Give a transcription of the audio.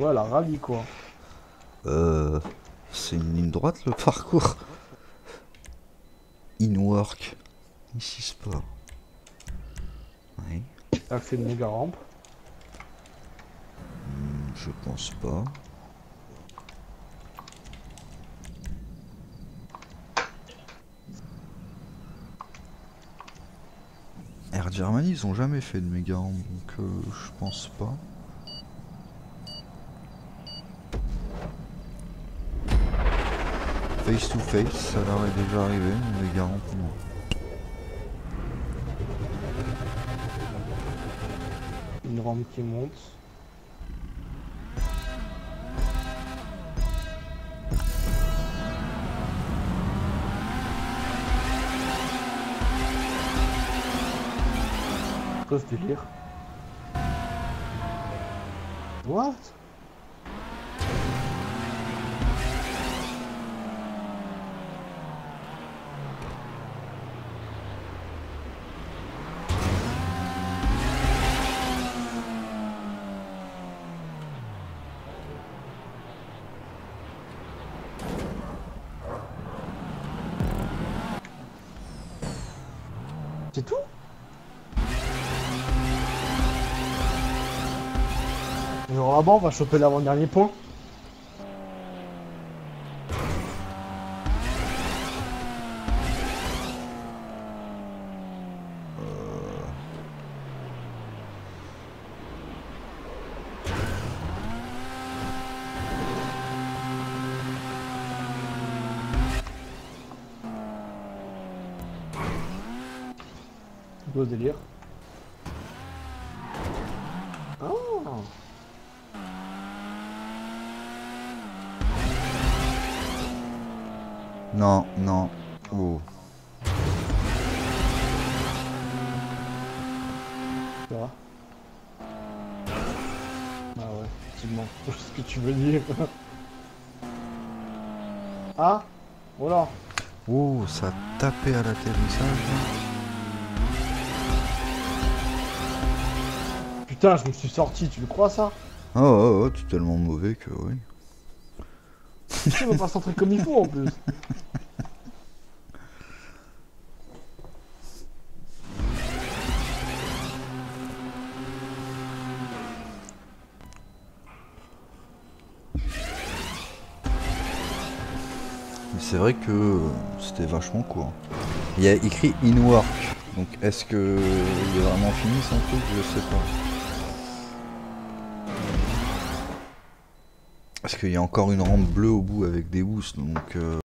Voilà, ravi quoi. C'est une ligne droite le parcours. In-work. Ici sport. Oui. Ça fait une méga rampe. Je pense pas. Air Germany, ils ont jamais fait de méga rampe, donc je pense pas. Face to face, ça leur est déjà arrivé, une méga rampe non. Une rampe qui monte. Quoi ce délire? What? C'est tout? Genre là-bas, on va choper l'avant-dernier point. C'est quoi ce délire? Ah! Non, non. Oh. Ça va? Ah ouais, effectivement. Je sais ce que tu veux dire. Ah? Voilà. Oh, ça a tapé à l'atterrissage. Putain, je me suis sorti, tu le crois ça? Oh, oh, oh, tu es tellement mauvais que oui. Tu vas pas centrer comme il faut en plus. Mais c'est vrai que c'était vachement court. Il y a écrit in work. Donc est-ce que il est vraiment fini son truc? Je sais pas. Parce qu'il y a encore une rampe bleue au bout avec des boosts, donc